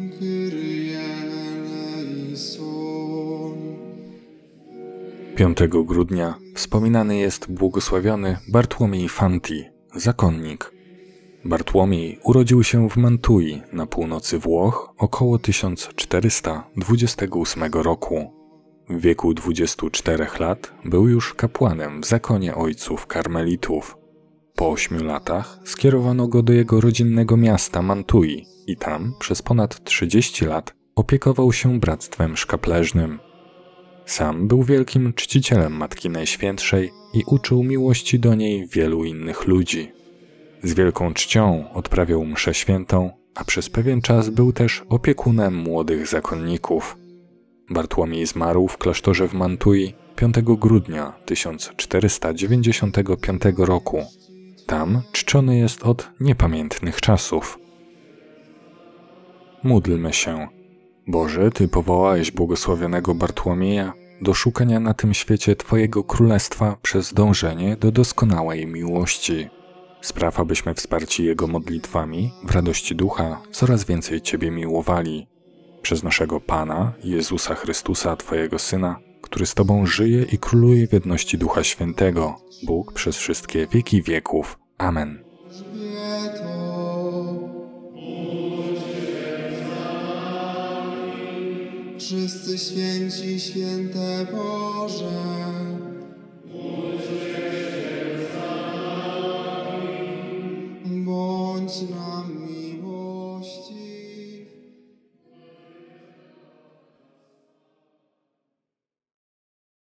Kyrie eleison. 5 grudnia wspominany jest błogosławiony Bartłomiej Fanti, zakonnik. Bartłomiej urodził się w Mantui na północy Włoch około 1428 roku. W wieku 24 lat był już kapłanem w zakonie ojców karmelitów. Po 8 latach skierowano go do jego rodzinnego miasta Mantui i tam przez ponad 30 lat opiekował się bractwem szkapleżnym. Sam był wielkim czcicielem Matki Najświętszej i uczył miłości do niej wielu innych ludzi. Z wielką czcią odprawiał mszę świętą, a przez pewien czas był też opiekunem młodych zakonników. Bartłomiej zmarł w klasztorze w Mantui 5 grudnia 1495 roku. Tam czczony jest od niepamiętnych czasów. Módlmy się. Boże, Ty powołałeś błogosławionego Bartłomieja do szukania na tym świecie Twojego Królestwa przez dążenie do doskonałej miłości. Spraw, abyśmy wsparci Jego modlitwami w radości ducha coraz więcej Ciebie miłowali. Przez naszego Pana, Jezusa Chrystusa, Twojego Syna, który z Tobą żyje i króluje w jedności Ducha Świętego, Bóg przez wszystkie wieki wieków. Amen. Wszyscy święci, święte Boże.